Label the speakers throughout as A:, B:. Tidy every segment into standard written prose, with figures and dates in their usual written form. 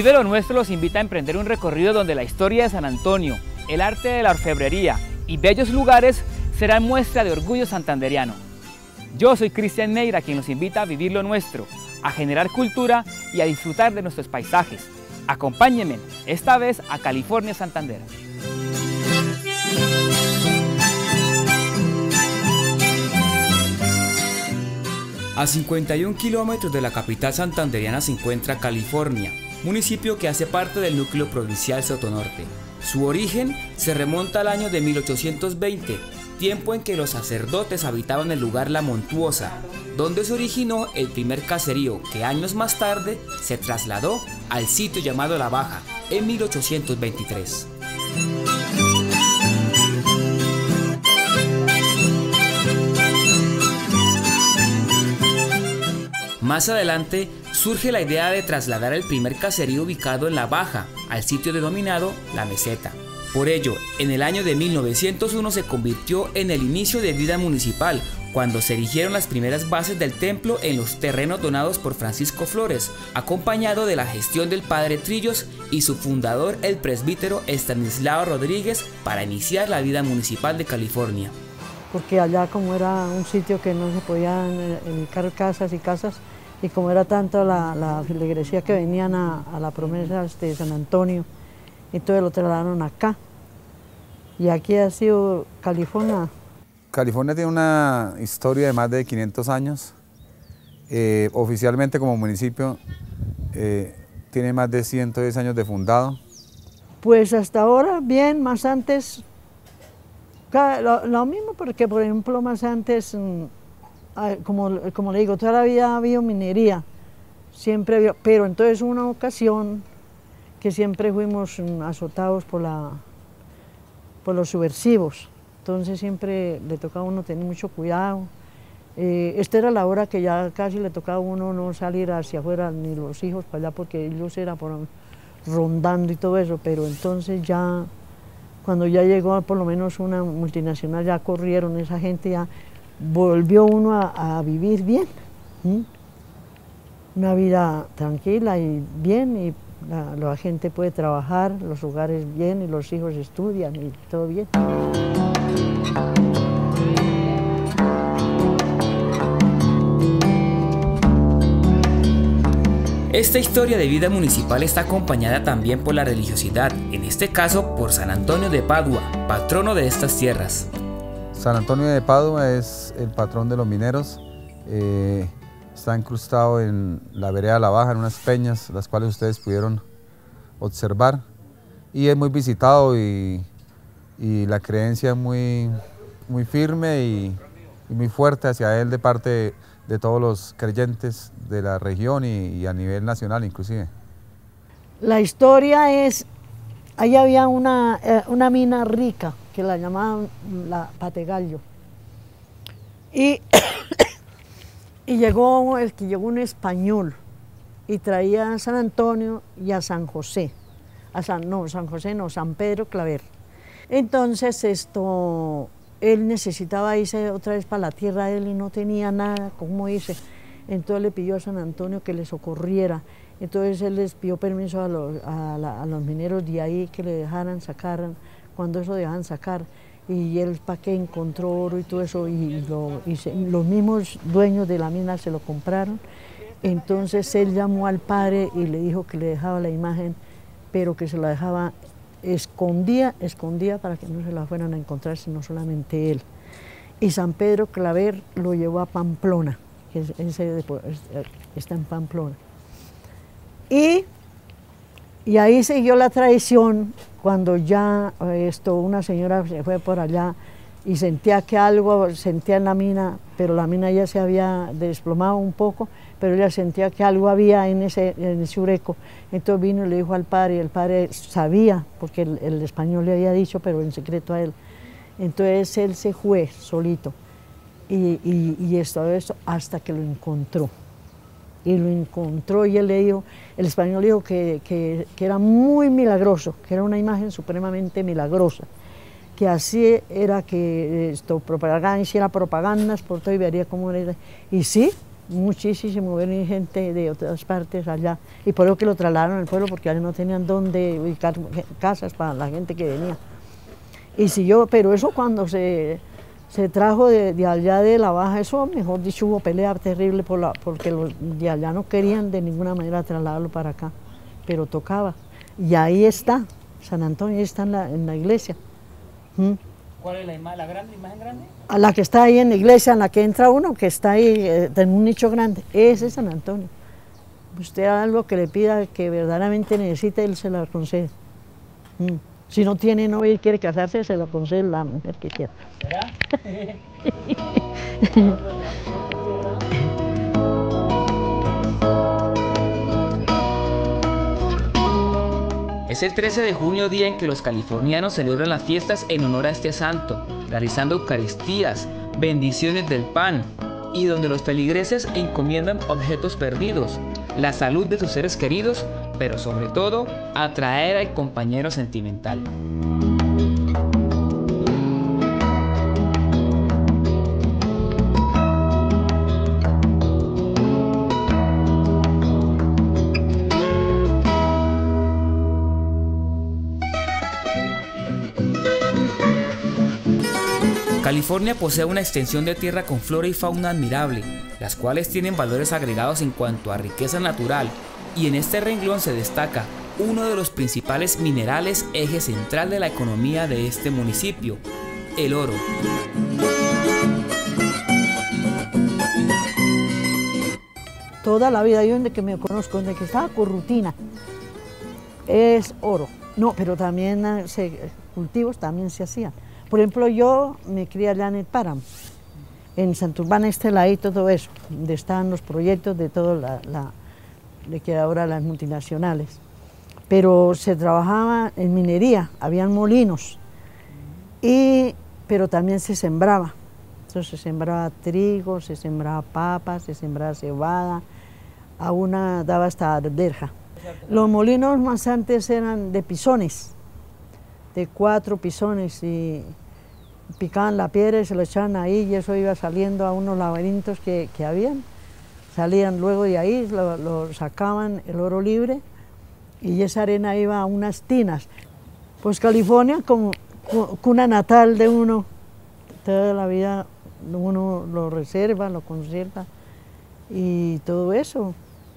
A: Vive lo Nuestro los invita a emprender un recorrido donde la historia de San Antonio, el arte de la orfebrería y bellos lugares serán muestra de orgullo santanderiano. Yo soy Cristian Neira, quien los invita a vivir lo nuestro, a generar cultura y a disfrutar de nuestros paisajes. Acompáñenme, esta vez a California, Santander.
B: A 51 kilómetros de la capital santanderiana se encuentra California, municipio que hace parte del núcleo provincial Sotonorte. Su origen se remonta al año de 1820, tiempo en que los sacerdotes habitaban el lugar La Montuosa, donde se originó el primer caserío que años más tarde se trasladó al sitio llamado La Baja en 1823. Más adelante surge la idea de trasladar el primer caserío ubicado en La Baja al sitio denominado La Meseta. Por ello, en el año de 1901 se convirtió en el inicio de vida municipal, cuando se erigieron las primeras bases del templo en los terrenos donados por Francisco Flores, acompañado de la gestión del padre Trillos y su fundador, el presbítero Estanislao Rodríguez, para iniciar la vida municipal de California.
C: Porque allá, como era un sitio que no se podían edificar casas y casas, y como era tanto la feligresía que venían a la promesa de San Antonio, entonces lo trasladaron acá. Y aquí ha sido California.
D: California tiene una historia de más de 500 años. Oficialmente como municipio tiene más de 110 años de fundado.
C: Pues hasta ahora bien, más antes, lo mismo, porque por ejemplo más antes, como le digo, toda la vida ha habido minería, siempre había, pero entonces una ocasión que siempre fuimos azotados por los subversivos, entonces siempre le tocaba a uno tener mucho cuidado. Esta era la hora que ya casi le tocaba a uno no salir hacia afuera, ni los hijos para allá, porque ellos eran rondando y todo eso, pero entonces ya, cuando ya llegó por lo menos una multinacional, ya corrieron esa gente, ya volvió uno a vivir bien, una vida tranquila y bien, y la gente puede trabajar, los hogares bien, y los hijos estudian y todo bien.
B: Esta historia de vida municipal está acompañada también por la religiosidad, en este caso por San Antonio de Padua, patrono de estas tierras.
D: San Antonio de Padua es el patrón de los mineros. Está incrustado en la vereda La Baja, en unas peñas, las cuales ustedes pudieron observar. Y es muy visitado y la creencia es muy firme y muy fuerte hacia él de parte de todos los creyentes de la región y a nivel nacional inclusive.
C: La historia es, ahí había una mina rica que la llamaban la Pategallo. Y llegó un español y traía a San Antonio y a San José. San Pedro Claver. Entonces él necesitaba irse otra vez para la tierra de él y no tenía nada, ¿cómo irse? Entonces le pidió a San Antonio que le socorriera. Entonces él les pidió permiso a los mineros de ahí que le dejaran sacar, cuando eso dejaban sacar. Y él para qué encontró oro y todo eso, los mismos dueños de la mina se lo compraron. Entonces él llamó al padre y le dijo que le dejaba la imagen, pero que se la dejaba escondida para que no se la fueran a encontrar, sino solamente él. Y San Pedro Claver lo llevó a Pamplona, que está en Pamplona. Y ahí siguió la tradición. Cuando ya una señora se fue por allá y sentía en la mina, pero la mina ya se había desplomado un poco, pero ella sentía que algo había en ese hureco. Entonces vino y le dijo al padre, y el padre sabía, porque el español le había dicho, pero en secreto a él. Entonces él se fue solito y esto hasta que lo encontró. Y lo encontró y él le dijo, el español dijo que era muy milagroso, que era una imagen supremamente milagrosa, que así era que hiciera propagandas por todo y vería cómo era. Y sí, muchísimo, venía gente de otras partes allá, y por eso que lo trasladaron al pueblo, porque allá no tenían dónde ubicar casas para la gente que venía. Y siguió, pero eso cuando se trajo de allá de la Baja, eso mejor dicho hubo pelea terrible porque los de allá no querían de ninguna manera trasladarlo para acá, pero tocaba. Y ahí está, San Antonio, ahí está en la iglesia.
A: ¿Cuál es la imagen grande?
C: A la que está ahí en la iglesia, en la que entra uno, que está ahí en un nicho grande, ese es San Antonio. Usted algo que le pida que verdaderamente necesite, él se lo concede. Si no tiene novia y quiere casarse, se lo concede la mujer que quiera.
A: ¿Verdad? Es el 13 de junio, día en que los californianos celebran las fiestas en honor a este santo, realizando eucaristías, bendiciones del pan, y donde los feligreses encomiendan objetos perdidos, la salud de sus seres queridos, pero sobre todo, atraer al compañero sentimental. California posee una extensión de tierra con flora y fauna admirable, las cuales tienen valores agregados en cuanto a riqueza natural, y en este renglón se destaca uno de los principales minerales eje central de la economía de este municipio, el oro.
C: Toda la vida, yo desde que me conozco, desde que estaba con rutina, es oro. No, pero también cultivos también se hacían. Por ejemplo, yo me crié allá en el páramo, en Santurbán, y todo eso, donde están los proyectos de todo de que ahora las multinacionales. Pero se trabajaba en minería, habían molinos, pero también se sembraba. Entonces se sembraba trigo, se sembraba papas, se sembraba cebada, a una daba hasta arderja. Los molinos más antes eran de pisones, de 4 pisones, y picaban la piedra y se lo echaban ahí, y eso iba saliendo a unos laberintos que habían. Salían luego de ahí, lo sacaban el oro libre, y esa arena iba a unas tinas. Pues California, como cuna natal de uno, toda la vida uno lo reserva, lo conserva, y todo eso.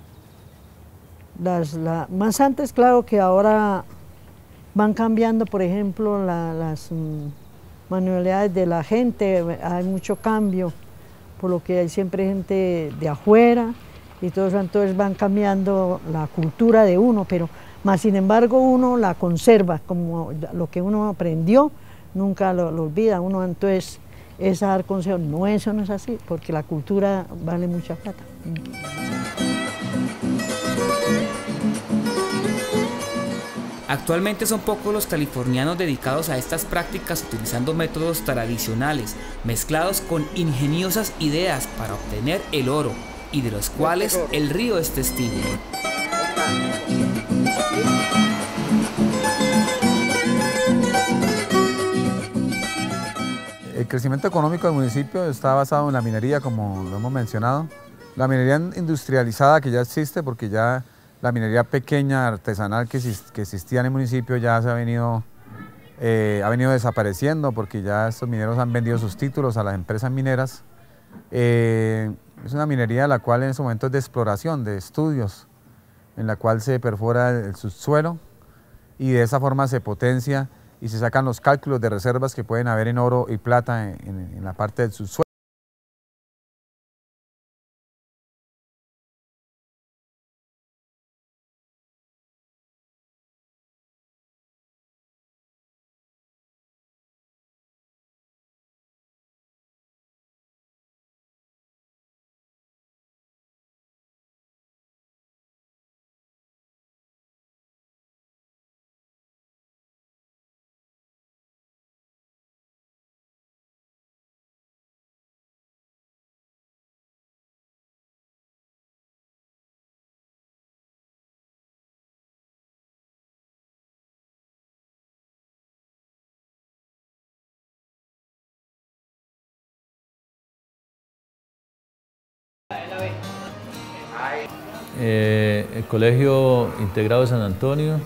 C: Más antes, claro que ahora van cambiando, por ejemplo, las manualidades de la gente, hay mucho cambio, por lo que hay siempre gente de afuera, y todo eso, entonces van cambiando la cultura de uno, pero más sin embargo uno la conserva, como lo que uno aprendió, nunca lo olvida, uno entonces es dar consejo, no, eso no es así, porque la cultura vale mucha plata.
B: Actualmente son pocos los californianos dedicados a estas prácticas utilizando métodos tradicionales, mezclados con ingeniosas ideas para obtener el oro, y de los cuales el río es testigo.
D: El crecimiento económico del municipio está basado en la minería, como lo hemos mencionado. La minería industrializada que ya existe, porque ya la minería pequeña, artesanal que existía en el municipio ya ha venido desapareciendo, porque ya estos mineros han vendido sus títulos a las empresas mineras. Es una minería la cual en ese momento es de exploración, de estudios, en la cual se perfora el subsuelo y de esa forma se potencia y se sacan los cálculos de reservas que pueden haber en oro y plata en la parte del subsuelo.
E: El Colegio Integrado San Antonio,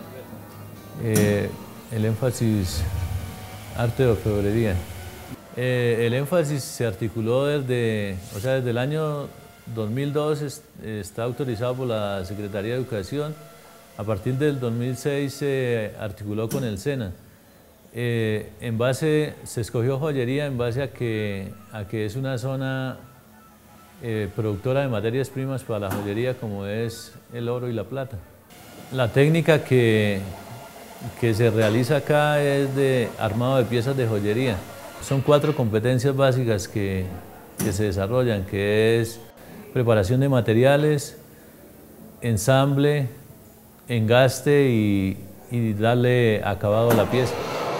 E: el énfasis arte de orfebrería. El énfasis se articuló desde el año 2002, está autorizado por la Secretaría de Educación. A partir del 2006 se articuló con el SENA. Se escogió joyería en base a que es una zona productora de materias primas para la joyería, como es el oro y la plata. La técnica que se realiza acá es de armado de piezas de joyería. Son 4 competencias básicas que se desarrollan, que es preparación de materiales, ensamble, engaste y darle acabado a la pieza.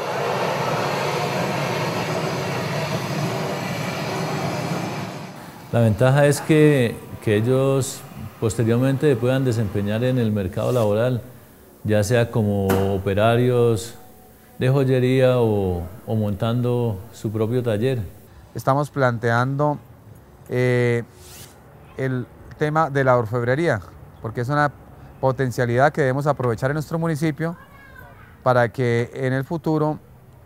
E: La ventaja es que ellos posteriormente puedan desempeñar en el mercado laboral, ya sea como operarios de joyería o montando su propio taller.
D: Estamos planteando el tema de la orfebrería, porque es una potencialidad que debemos aprovechar en nuestro municipio para que en el futuro,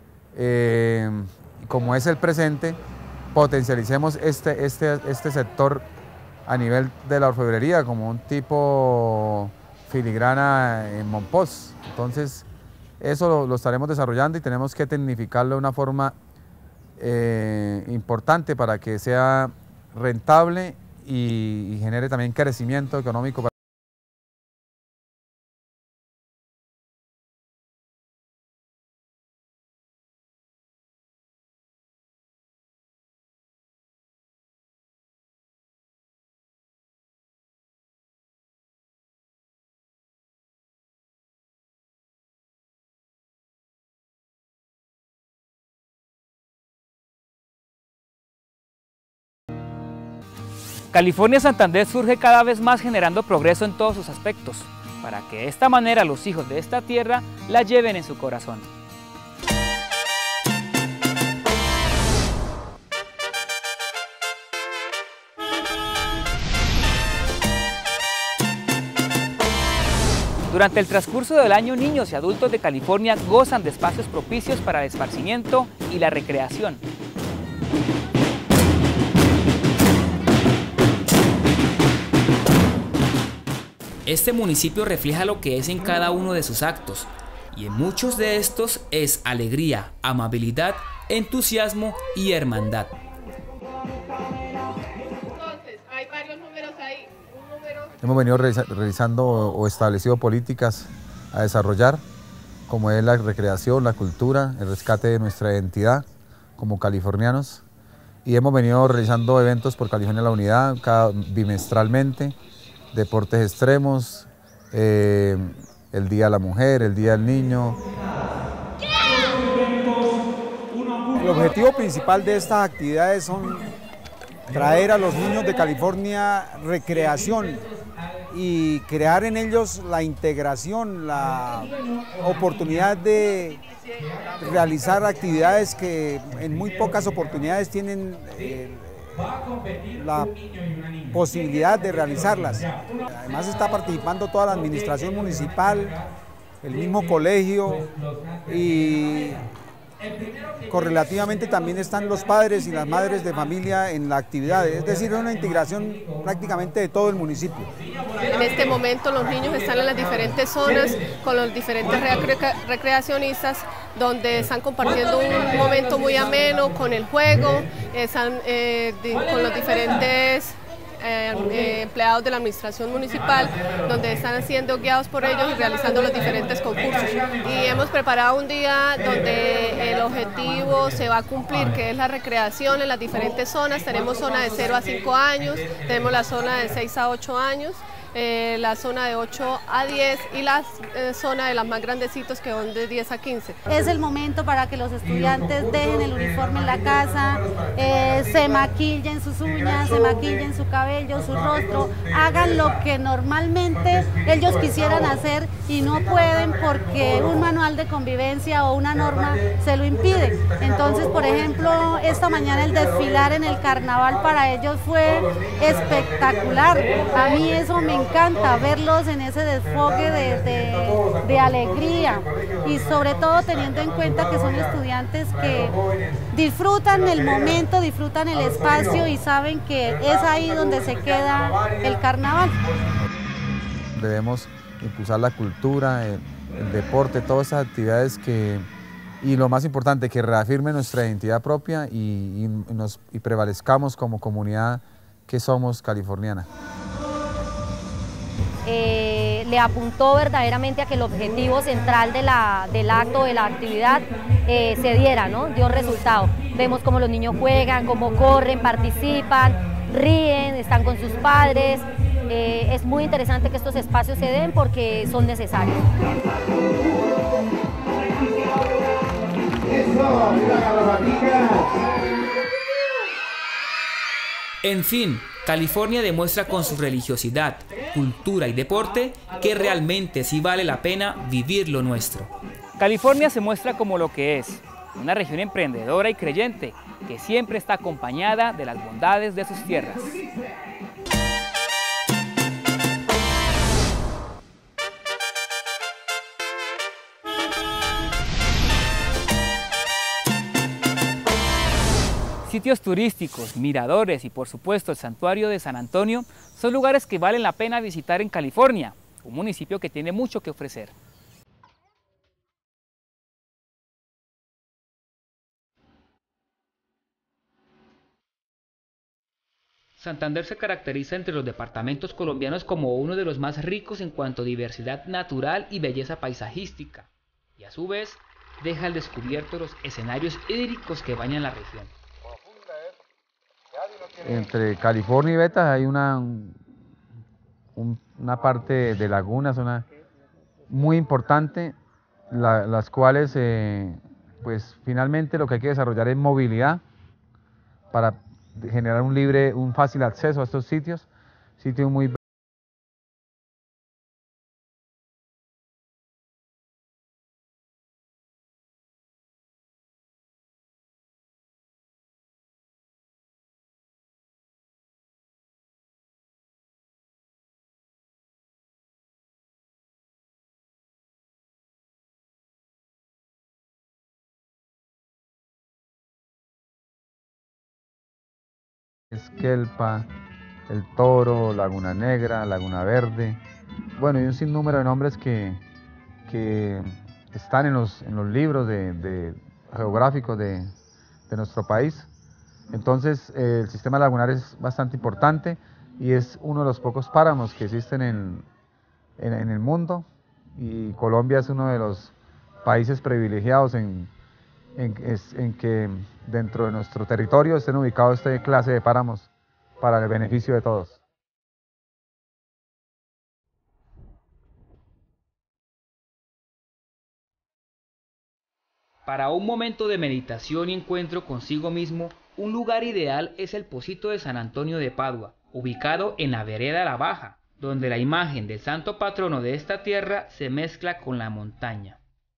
D: como es el presente, potencialicemos este sector a nivel de la orfebrería como un tipo filigrana en Monpós. Entonces, eso lo estaremos desarrollando y tenemos que tecnificarlo de una forma importante para que sea rentable y genere también crecimiento económico.
A: California Santander surge cada vez más generando progreso en todos sus aspectos, para que de esta manera los hijos de esta tierra la lleven en su corazón. Durante el transcurso del año, niños y adultos de California gozan de espacios propicios para el esparcimiento y la recreación.
B: Este municipio refleja lo que es en cada uno de sus actos, y en muchos de estos es alegría, amabilidad, entusiasmo y hermandad.
F: Entonces, hay varios números ahí.
D: Hemos venido realizando o establecido políticas a desarrollar, como es la recreación, la cultura, el rescate de nuestra identidad como californianos, y hemos venido realizando eventos por California La Unidad bimestralmente, deportes extremos, el Día de la Mujer, el Día del Niño.
G: El objetivo principal de estas actividades son traer a los niños de California recreación y crear en ellos la integración, la oportunidad de realizar actividades que en muy pocas oportunidades tienen la posibilidad de realizarlas. Además está participando toda la administración municipal, el mismo colegio y correlativamente también están los padres y las madres de familia en la actividad, es decir, es una integración prácticamente de todo el municipio.
F: En este momento los niños están en las diferentes zonas con los diferentes recreacionistas donde están compartiendo un momento muy ameno con el juego, están con los diferentes empleados de la administración municipal, donde están siendo guiados por ellos y realizando los diferentes concursos. Y hemos preparado un día donde el objetivo se va a cumplir, que es la recreación en las diferentes zonas. Tenemos zona de 0 a 5 años, tenemos la zona de 6 a 8 años, la zona de 8 a 10 y la zona de las más grandecitos que son de 10 a 15.
H: Es el momento para que los estudiantes dejen el uniforme en la casa, se maquillen sus uñas, se maquillen su cabello, su rostro, hagan lo que normalmente ellos quisieran hacer y no pueden porque un manual de convivencia o una norma se lo impide. Entonces, por ejemplo, esta mañana el desfilar en el carnaval para ellos fue espectacular. A mí eso me encanta verlos en ese desfogue de alegría y sobre todo teniendo en cuenta que son estudiantes que disfrutan el momento, disfrutan el espacio y saben que es ahí donde se queda el carnaval.
D: Debemos impulsar la cultura, el deporte, todas esas actividades y lo más importante, que reafirme nuestra identidad propia y prevalezcamos como comunidad que somos californiana.
I: Le apuntó verdaderamente a que el objetivo central del acto, de la actividad, se diera, ¿no? Dio resultado. Vemos cómo los niños juegan, cómo corren, participan, ríen, están con sus padres. Es muy interesante que estos espacios se den porque son necesarios.
B: En fin, California demuestra con su religiosidad, cultura y deporte que realmente sí vale la pena vivir lo nuestro.
A: California se muestra como lo que es, una región emprendedora y creyente que siempre está acompañada de las bondades de sus tierras. Sitios turísticos, miradores y por supuesto el santuario de San Antonio son lugares que valen la pena visitar en California, un municipio que tiene mucho que ofrecer. Santander se caracteriza entre los departamentos colombianos como uno de los más ricos en cuanto a diversidad natural y belleza paisajística, y a su vez deja al descubierto los escenarios hídricos que bañan la región.
D: Entre California y Betas hay una parte de lagunas, muy importante, las cuales pues finalmente lo que hay que desarrollar es movilidad para generar un fácil acceso a estos sitios muy Esquelpa, El Toro, Laguna Negra, Laguna Verde, bueno, y un sinnúmero de nombres que están en los libros geográficos de nuestro país. Entonces el sistema lagunar es bastante importante y es uno de los pocos páramos que existen en el mundo, y Colombia es uno de los países privilegiados en que dentro de nuestro territorio estén ubicados esta clase de páramos para el beneficio de todos.
A: Para un momento de meditación y encuentro consigo mismo, un lugar ideal es el Pocito de San Antonio de Padua, ubicado en la vereda La Baja, donde la imagen del santo patrono de esta tierra se mezcla con la montaña.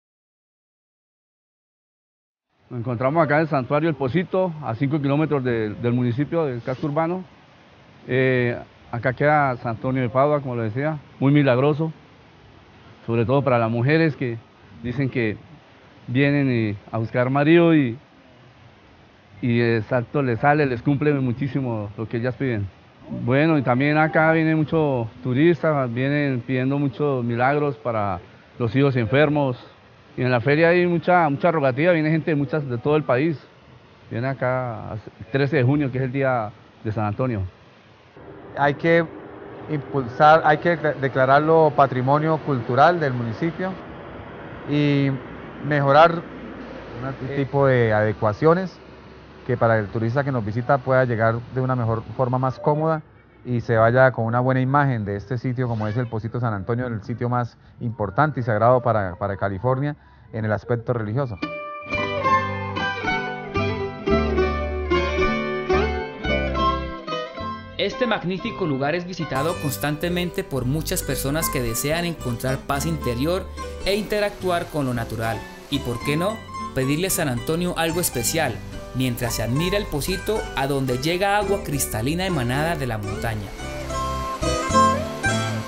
J: Nos encontramos acá en el santuario El Pocito, a 5 kilómetros del municipio, del casco urbano. Acá queda San Antonio de Padua, como lo decía, muy milagroso, sobre todo para las mujeres que dicen que vienen a buscar marido y exacto les cumple muchísimo lo que ellas piden. Bueno, y también acá vienen muchos turistas, vienen pidiendo muchos milagros para los hijos enfermos. Y en la feria hay mucha rogativa, viene gente de todo el país. Viene acá el 13 de junio, que es el día de San Antonio.
D: Hay que declararlo patrimonio cultural del municipio y mejorar un tipo de adecuaciones que para el turista que nos visita pueda llegar de una mejor forma, más cómoda, y se vaya con una buena imagen de este sitio, como es el Pocito San Antonio, el sitio más importante y sagrado para California en el aspecto religioso.
B: Este magnífico lugar es visitado constantemente por muchas personas que desean encontrar paz interior e interactuar con lo natural. Y por qué no, pedirle a San Antonio algo especial, mientras se admira el pocito a donde llega agua cristalina emanada de la montaña.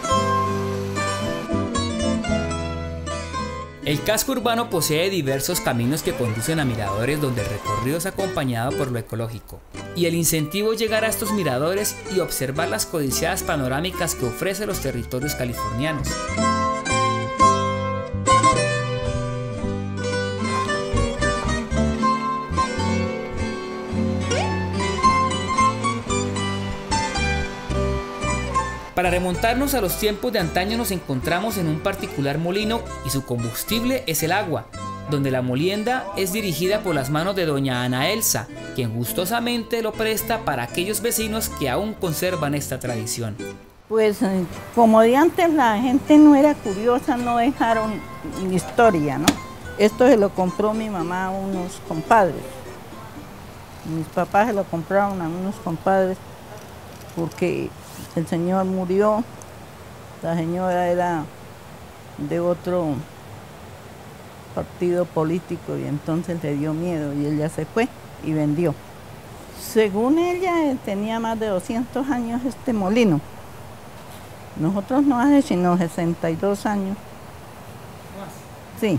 B: El casco urbano posee diversos caminos que conducen a miradores donde el recorrido es acompañado por lo ecológico. Y el incentivo es llegar a estos miradores y observar las codiciadas panorámicas que ofrecen los territorios californianos. Para remontarnos a los tiempos de antaño nos encontramos en un particular molino y su combustible es el agua, donde la molienda es dirigida por las manos de doña Ana Elsa, quien gustosamente lo presta para aquellos vecinos que aún conservan esta tradición.
K: Pues como de antes la gente no era curiosa, no dejaron historia, ¿no? Esto se lo compró mi mamá a unos compadres. Mis papás se lo compraron a unos compadres porque el señor murió, la señora era de otro partido político y entonces le dio miedo y ella se fue y vendió. Según ella tenía más de 200 años este molino. Nosotros no hace sino 62 años. Sí,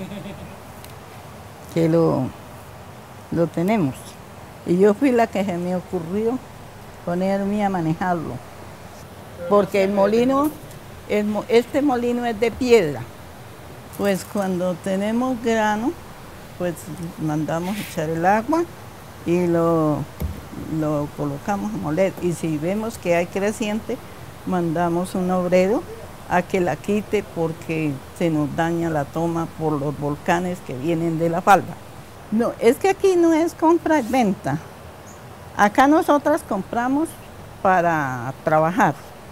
K: que lo tenemos. Y yo fui la que se me ocurrió ponerme a manejarlo. Porque el molino, este molino es de piedra. Pues cuando tenemos grano, pues mandamos echar el agua y lo colocamos a moler. Y si vemos que hay creciente, mandamos un obrero a que la quite porque se nos daña la toma por los volcanes que vienen de la falda. No, es que aquí no es compra y venta. Acá nosotras compramos para trabajar.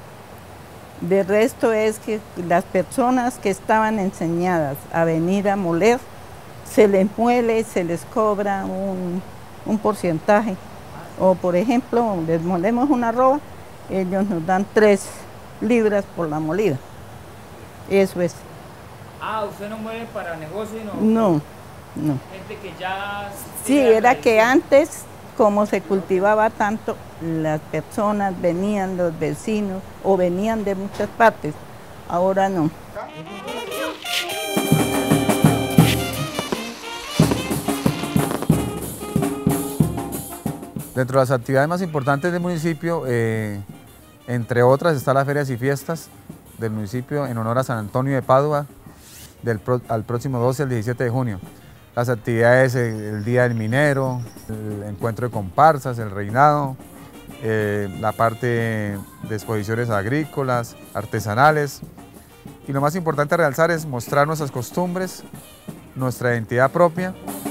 K: De resto es que las personas que estaban enseñadas a venir a moler, se les muele, se les cobra un porcentaje. O por ejemplo, les molemos una arroba, ellos nos dan 3 libras por la molida. Eso es.
A: Ah, ¿usted no muele para negocio?
K: No.
A: Gente que ya...
K: Sí, era que antes, como se cultivaba tanto, las personas venían, los vecinos, o venían de muchas partes. Ahora no.
D: Dentro de las actividades más importantes del municipio, entre otras, está las ferias y fiestas del municipio en honor a San Antonio de Padua, al próximo 12 al 17 de junio. Las actividades, el Día del Minero, el encuentro de comparsas, el reinado, la parte de exposiciones agrícolas, artesanales. Y lo más importante a realzar es mostrar nuestras costumbres, nuestra identidad propia.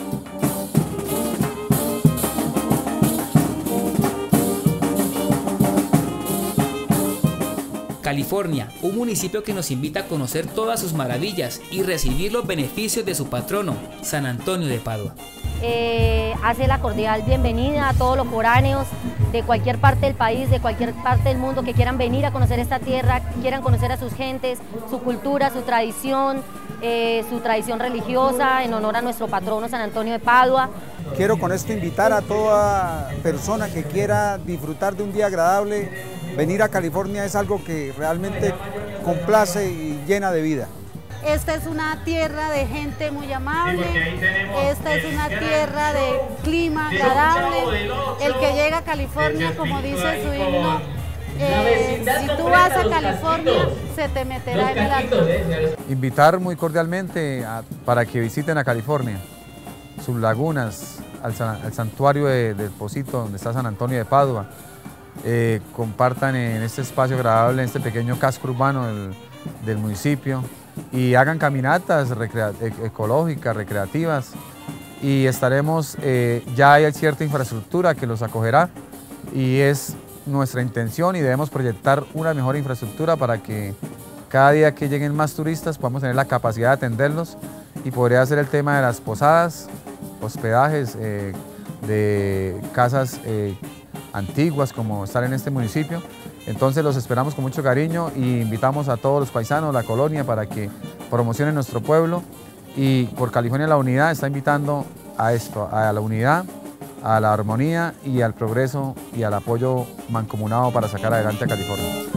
B: California, un municipio que nos invita a conocer todas sus maravillas y recibir los beneficios de su patrono, San Antonio de Padua.
I: Hace la cordial bienvenida a todos los foráneos de cualquier parte del país, de cualquier parte del mundo que quieran venir a conocer esta tierra, quieran conocer a sus gentes, su cultura, su tradición religiosa en honor a nuestro patrono San Antonio de Padua.
G: Quiero con esto invitar a toda persona que quiera disfrutar de un día agradable. Venir a California es algo que realmente complace y llena de vida.
H: Esta es una tierra de gente muy amable, esta es una tierra de clima agradable. El que llega a California, como dice su himno, si tú vas a California, se te meterá en el alto.
D: Invitar muy cordialmente para que visiten a California, sus lagunas, al santuario del Pocito, donde está San Antonio de Padua. Compartan en este espacio agradable, en este pequeño casco urbano del municipio y hagan caminatas ecológicas, recreativas y estaremos, ya hay cierta infraestructura que los acogerá y es nuestra intención y debemos proyectar una mejor infraestructura para que cada día que lleguen más turistas podamos tener la capacidad de atenderlos y podría ser el tema de las posadas, hospedajes de casas antiguas como estar en este municipio. Entonces los esperamos con mucho cariño y invitamos a todos los paisanos, la colonia, para que promocionen nuestro pueblo y por California la Unidad está invitando a esto, a la unidad, a la armonía y al progreso y al apoyo mancomunado para sacar adelante a California.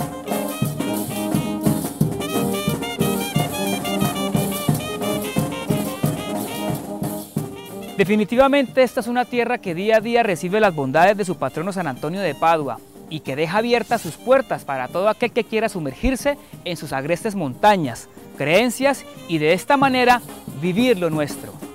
A: Definitivamente esta es una tierra que día a día recibe las bondades de su patrono San Antonio de Padua y que deja abiertas sus puertas para todo aquel que quiera sumergirse en sus agrestes montañas, creencias y de esta manera vivir lo nuestro.